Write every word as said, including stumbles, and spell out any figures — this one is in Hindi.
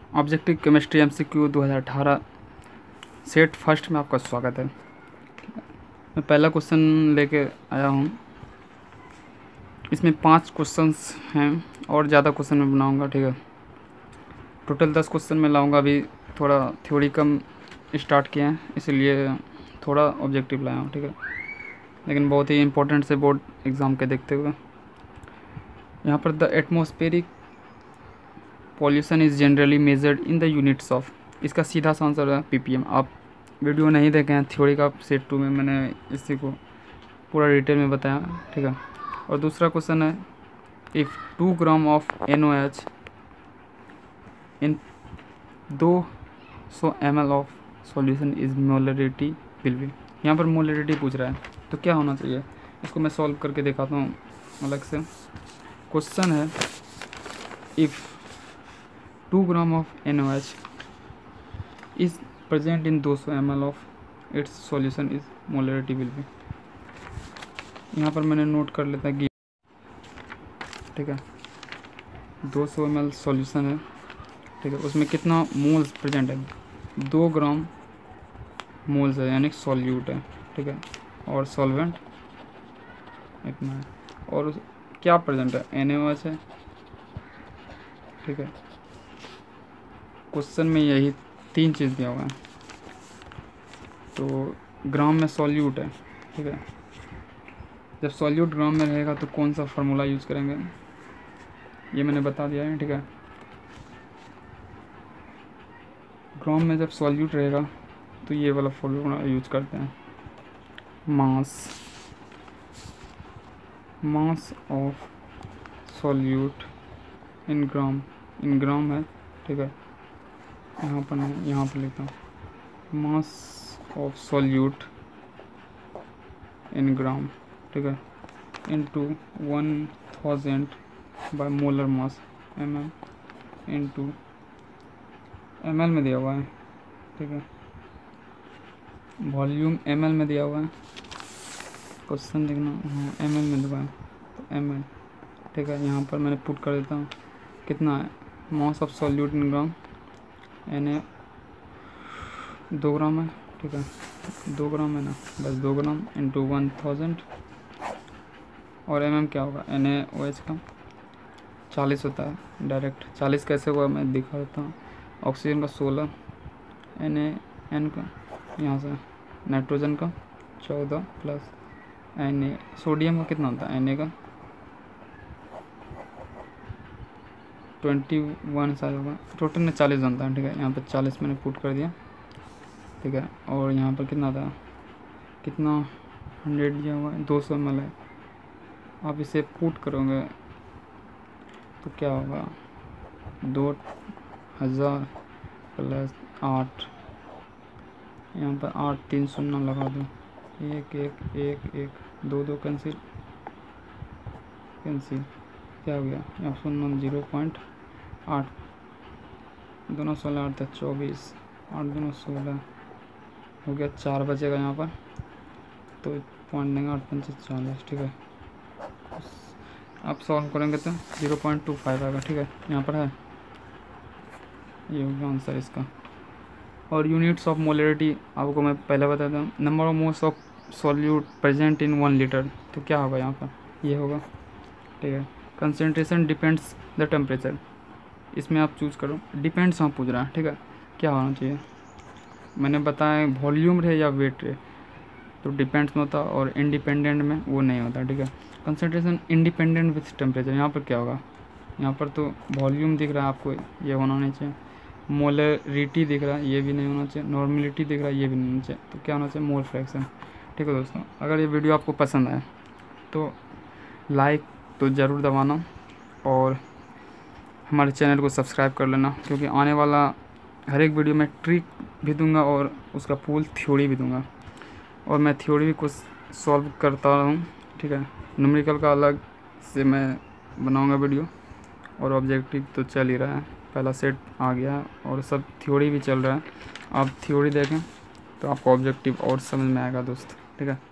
ऑब्जेक्टिव केमिस्ट्री एमसीक्यू दो हज़ार अठारह सेट फर्स्ट में आपका स्वागत है। मैं पहला क्वेश्चन लेके आया हूँ। इसमें पांच क्वेश्चंस हैं और ज़्यादा क्वेश्चन मैं बनाऊँगा, ठीक है। टोटल दस क्वेश्चन मैं लाऊँगा। अभी थोड़ा थ्योरी कम स्टार्ट किए हैं, इसलिए थोड़ा ऑब्जेक्टिव लाया हूँ, ठीक है। लेकिन बहुत ही इंपॉर्टेंट से बोर्ड एग्ज़ाम के देखते हुए यहाँ पर the atmospheric pollution is generally measured in the units of, इसका सीधा सा आंसर है पीपीएम। आप वीडियो नहीं देखे हैं थ्योरी का, सेट टू में मैंने इसी को पूरा डिटेल में बताया, ठीक है। और दूसरा क्वेश्चन है if two gram of N O H in दो सौ M L of solution is molarity will be. यहाँ पर मोलरिटी पूछ रहा है तो क्या होना चाहिए, इसको मैं सॉल्व करके दिखाता हूँ अलग से। क्वेश्चन है if two gram of N O H is present in two hundred M L of its solution is molarity will be. यहाँ पर मैंने नोट कर लेता कि ठीक है दो सौ एम एल सॉल्यूशन है, ठीक है। उसमें कितना मोल्स प्रेजेंट है, दो ग्राम मोल्स है, यानी सॉल्यूट है, ठीक है। और सॉल्वेंट इतना है, और क्या प्रेजेंट है, एन ओ एच है, ठीक है। क्वेश्चन में यही तीन चीज़ दिया हुआ है, तो ग्राम में सॉल्यूट है, ठीक है। जब सॉल्यूट ग्राम में रहेगा तो कौन सा फार्मूला यूज़ करेंगे, ये मैंने बता दिया है, ठीक है। ग्राम में जब सॉल्यूट रहेगा तो ये वाला फार्मूला यूज करते हैं, मास मास ऑफ सॉल्यूट इन ग्राम, इन ग्राम है, ठीक है। यहाँ पर नहीं, यहाँ पर लिखता हूँ मास ऑफ सॉल्यूट इन ग्राम, ठीक है, into one thousand by molar mass M M into M L में दिया हुआ है, ठीक है। वॉल्यूम एम एल में दिया हुआ है, क्वेश्चन देखना, हाँ एम एल में दिया हुआ है तो एम एल, ठीक है। यहाँ पर मैंने पुट कर देता हूँ कितना है, mass of solute in gram, N A दो ग्राम है, ठीक है, दो ग्राम है ना, बस दो ग्राम इंटू वन थाउजेंड। और एम एम क्या होगा, एन ए ओ एच का चालीस होता है डायरेक्ट, चालीस कैसे हुआ मैं दिखा देता हूँ। ऑक्सीजन का सोलह, एन ए एन का यहाँ से, नाइट्रोजन का चौदह प्लस एन ए, सोडियम का कितना होता है, एन ए का ट्वेंटी वन शायद होगा, टोटल में चालीस बनता है, ठीक है। यहाँ पर चालीस मैंने पुट कर दिया, ठीक है। और यहाँ पर कितना था, कितना हंड्रेड दिया हुआ है, दो सौ एम एल है। आप इसे पुट करोगे तो क्या होगा, दो हज़ार प्लस आठ, यहाँ पर आठ तीन शून्य लगा दो, एक एक एक एक दो दो कैंसिल कैंसिल क्या हो गया, यहाँ शून्य जीरो पॉइंट आठ, दोनों सोलह आठ चौबीस, आठ दोनों सोलह हो गया, चार बचेगा यहाँ पर तो पॉइंट देंगे, आठ पंचे चालीस, ठीक है। आप सॉल्व करेंगे तो जीरो पॉइंट टू फाइव आएगा, ठीक है। यहाँ पर है, ये हो गया आंसर इसका। और यूनिट्स ऑफ मोलरिटी आपको मैं पहले बताता हूँ, number of moles of solute present in one litre, तो क्या होगा यहाँ पर, ये होगा, ठीक है। कंसंट्रेशन डिपेंड्स द टेम्परेचर, इसमें आप चूज़ करो, डिपेंड्स वहाँ पूछ रहा है, ठीक है। क्या होना चाहिए, मैंने बताया वॉल्यूम रहे या वेट रहे, तो डिपेंड्स में होता, और इंडिपेंडेंट में वो नहीं होता, ठीक है। कंसंट्रेशन इंडिपेंडेंट विथ टेम्परेचर, यहाँ पर क्या होगा, यहाँ पर तो वॉल्यूम दिख रहा है आपको, ये होना नहीं चाहिए। मोलरिटी दिख रहा है, ये भी नहीं होना चाहिए। नॉर्मलिटी दिख रहा है, ये भी नहीं होना चाहिए। तो क्या होना चाहिए, मोल फ्रैक्शन, ठीक है दोस्तों। अगर ये वीडियो आपको पसंद आए तो लाइक तो ज़रूर दबाना, और हमारे चैनल को सब्सक्राइब कर लेना, क्योंकि आने वाला हर एक वीडियो में ट्रिक भी दूंगा और उसका फुल थ्योरी भी दूंगा, और मैं थ्योरी भी कुछ सॉल्व करता हूँ, ठीक है। न्यूमेरिकल का अलग से मैं बनाऊंगा वीडियो, और ऑब्जेक्टिव तो चल ही रहा है, पहला सेट आ गया है और सब थ्योरी भी चल रहा है। आप थ्योरी देखें तो आपको ऑब्जेक्टिव और समझ में आएगा दोस्त, ठीक है।